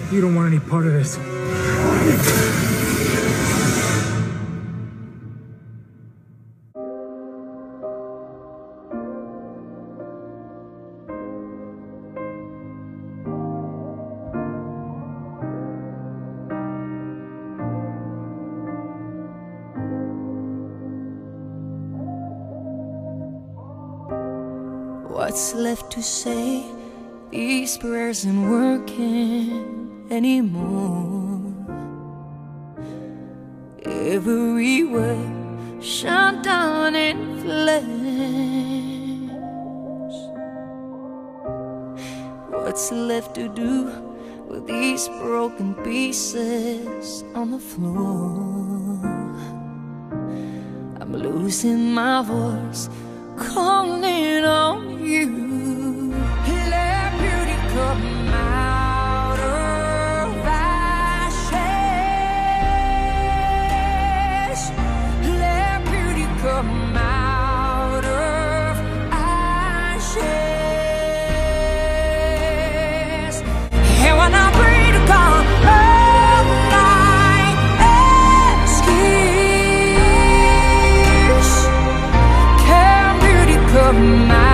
You don't want any part of this. What's left to say? These prayers aren't working anymore. Every word shut down in flames. What's left to do with these broken pieces on the floor? I'm losing my voice, calling on you. Let beauty come out of ashes. Let beauty come out of ashes. And when I pray to God, all I ask is, can beauty come out?